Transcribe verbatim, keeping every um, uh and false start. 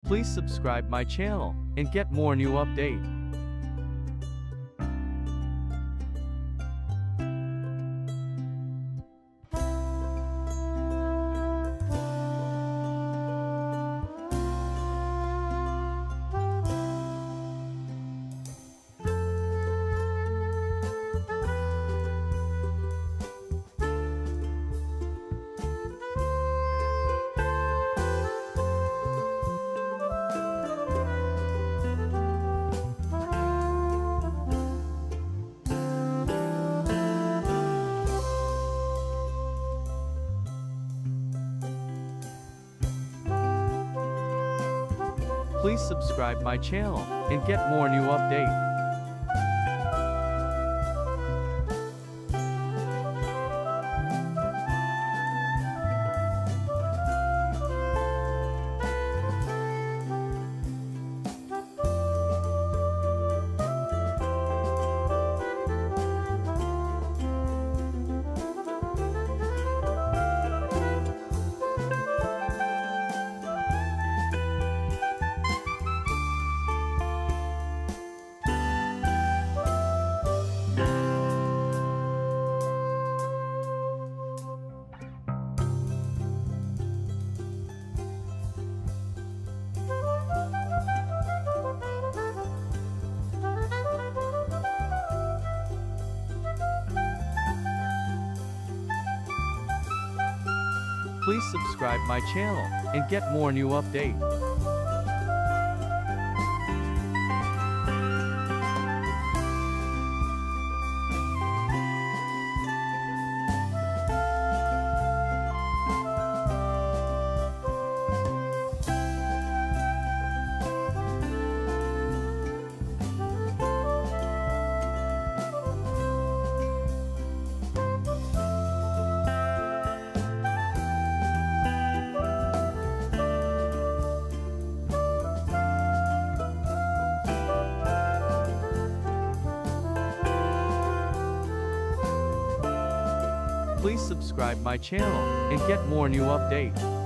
Please subscribe my channel and get more new update. Please subscribe my channel and get more new update. Please subscribe my channel and get more new update. Please subscribe my channel and get more new update.